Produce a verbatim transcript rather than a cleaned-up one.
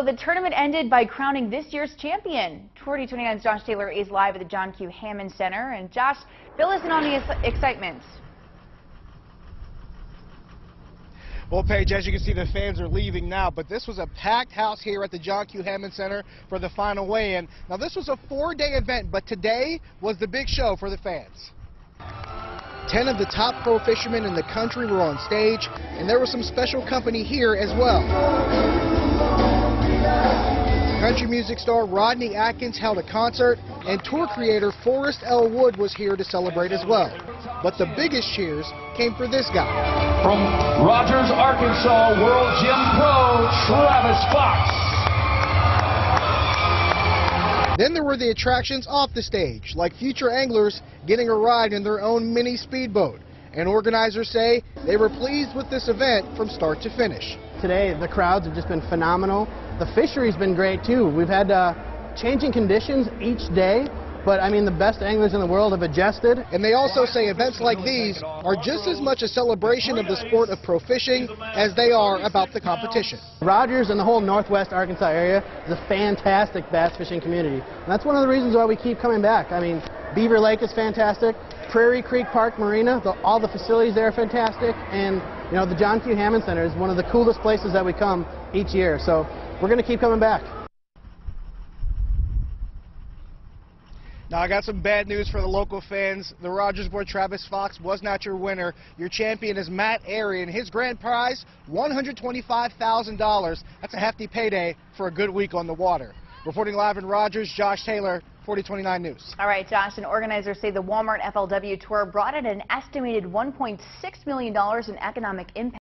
So the tournament ended by crowning this year's champion. twenty twenty-nine's Josh Taylor is live at the John Q. Hammond Center. And Josh, fill us in on the excitement. Well, Paige, as you can see, the fans are leaving now, but this was a packed house here at the John Q. Hammond Center for the final weigh-in. Now, this was a four-day event, but today was the big show for the fans. Ten of the top pro fishermen in the country were on stage, and there was some special company here as well. Country music star Rodney Atkins held a concert, and tour creator Forrest L. Wood was here to celebrate as well. But the biggest cheers came for this guy. From Rogers, Arkansas, World Gym Pro, Travis Fox. Then there were the attractions off the stage, like future anglers getting a ride in their own mini speedboat. And organizers say they were pleased with this event from start to finish. Today, the crowds have just been phenomenal. The fishery's been great, too. We've had uh, changing conditions each day, but, I mean, the best anglers in the world have adjusted. And they also say events like these are just as much a celebration of the sport of pro fishing as they are about the competition. Rogers and the whole northwest Arkansas area is a fantastic bass fishing community. And that's one of the reasons why we keep coming back. I mean, Beaver Lake is fantastic. Prairie Creek Park Marina, the, all the facilities there are fantastic. And, you know, the John Q. Hammond Center is one of the coolest places that we come each year. So we're going to keep coming back. Now, I got some bad news for the local fans. The Rogers boy Travis Fox was not your winner. Your champion is Matt Airy, and his grand prize, one hundred twenty-five thousand dollars. That's a hefty payday for a good week on the water. Reporting live in Rogers, Josh Taylor, forty twenty-nine News. All right, Josh, and organizers say the Walmart F L W Tour brought in an estimated one point six million dollars in economic impact.